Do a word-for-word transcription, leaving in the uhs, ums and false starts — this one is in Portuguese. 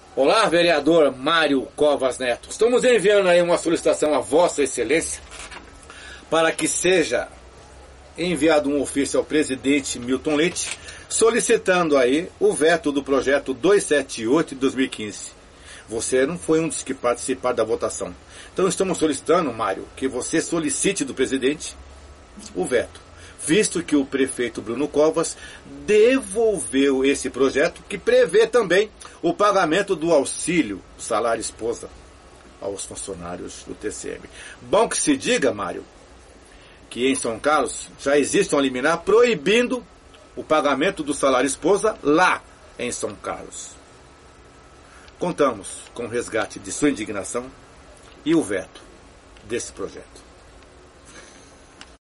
Olá, vereador Mário Covas Neto. Estamos enviando aí uma solicitação a Vossa Excelência para que seja enviado um ofício ao presidente Milton Leite, solicitando aí o veto do projeto duzentos e setenta e oito de dois mil e quinze. Você não foi um dos que participaram da votação. Então estamos solicitando, Mário, que você solicite do presidente o veto, visto que o prefeito Bruno Covas devolveu esse projeto que prevê também o pagamento do auxílio salário esposa aos funcionários do T C M. Bom que se diga, Mário, que em São Carlos já existe um liminar proibindo o pagamento do salário esposa lá em São Carlos. Contamos com o resgate de sua indignação e o veto desse projeto.